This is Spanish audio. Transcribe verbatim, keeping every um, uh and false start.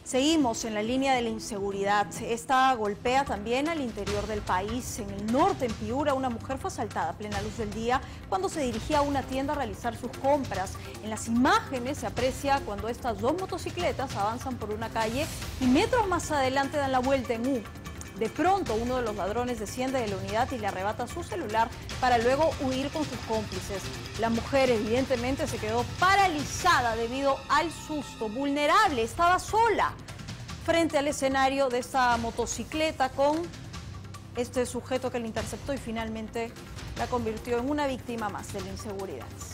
Seguimos en la línea de la inseguridad. Esta golpea también al interior del país. En el norte, en Piura, una mujer fue asaltada a plena luz del día cuando se dirigía a una tienda a realizar sus compras. En las imágenes se aprecia cuando estas dos motocicletas avanzan por una calle y metros más adelante dan la vuelta en U. De pronto, uno de los ladrones desciende de la unidad y le arrebata su celular para luego huir con sus cómplices. La mujer evidentemente se quedó paralizada debido al susto, vulnerable, estaba sola frente al escenario de esta motocicleta con este sujeto que la interceptó y finalmente la convirtió en una víctima más de la inseguridad.